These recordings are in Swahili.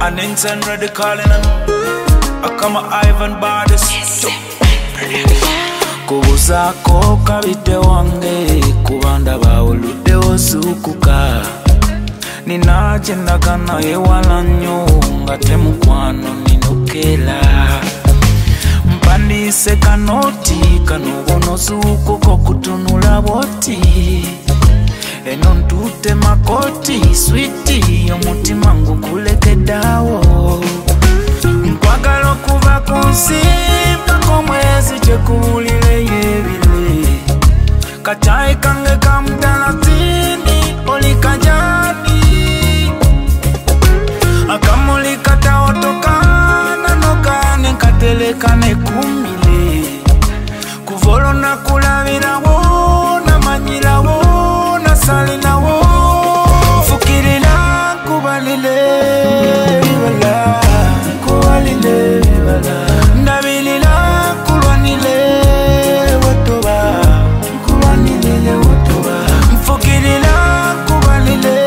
And instant ready calling him. I come Ivan Bardis. Kubuzako kabite wange kubanda baulude osukuka ninajendaga naye walanyo ngate mukwano ninokela mpandise kanoti kanobono sukuko kutunula boti eno ntute makoti switi omutima ngukulekedawo nkwagala okuva kunsimba komwezi gyekuwulire yebile kachayi kange kamudalatini olikajani akamuli kataotokana nokane nkatelekane kumile kuvolona kulabirawo namanyirawo nasalinawo fukirira kubalile wala kubalile wala ndabilila kulwanile watoba kulwanile watoba mfukirira kubalile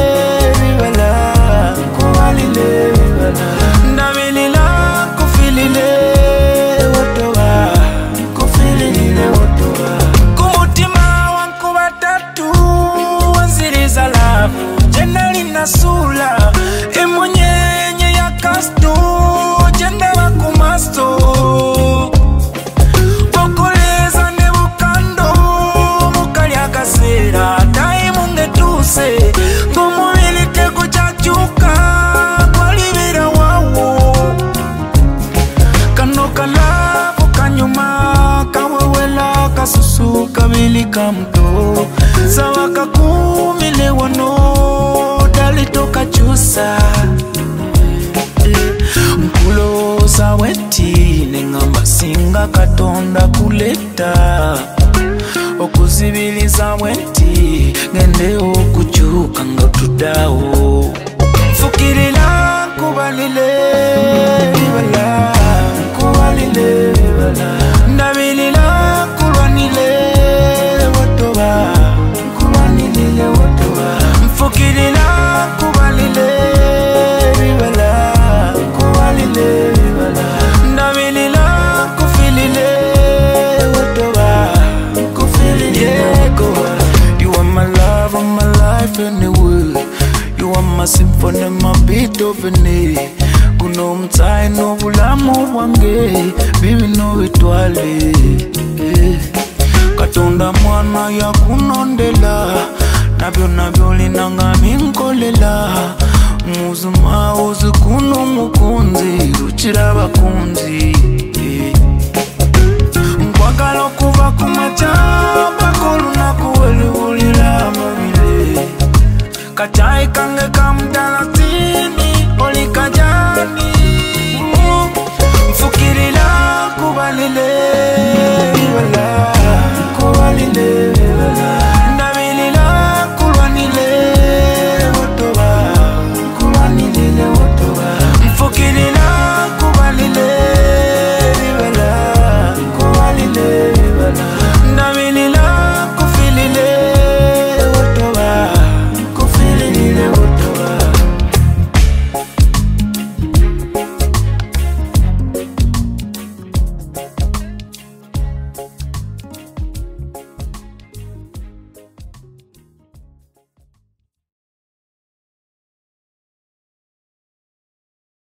wala kubalile wala ndabilila kufilile watoba kufilile watoba kumutima wangu batatu wanziriza lavu jenali nasula emonyenye ya kasto jenda wakumasto okoleza ne bukando mukali akasera daimunge tuse ngomubili tekuchachuka kwalibira wawo kano kalavu kanyuma kawewela kasusu kabili kamto sawa kakumile wano dalitoka chusa mkulo saweti nengamba singa katonda kuleta okuzibiliza weti ngende okuchuka nga tudawo fukirila kubalile wala kubalile wala ndabilila kulwanile watoba kulwanile watoba mfukirila kubalile wala kubalile wala ndabilila kufilile watoba kufilile you are my love of my life anyway you are my symphony my Beethoven kuno mtai no bulamu bwange bibi no bitwale katonda mwana ya kunondela nabyo linanga minkolela muzuma uzikuno mukunzi ruchira bakunzi nkwagala kuva kumacha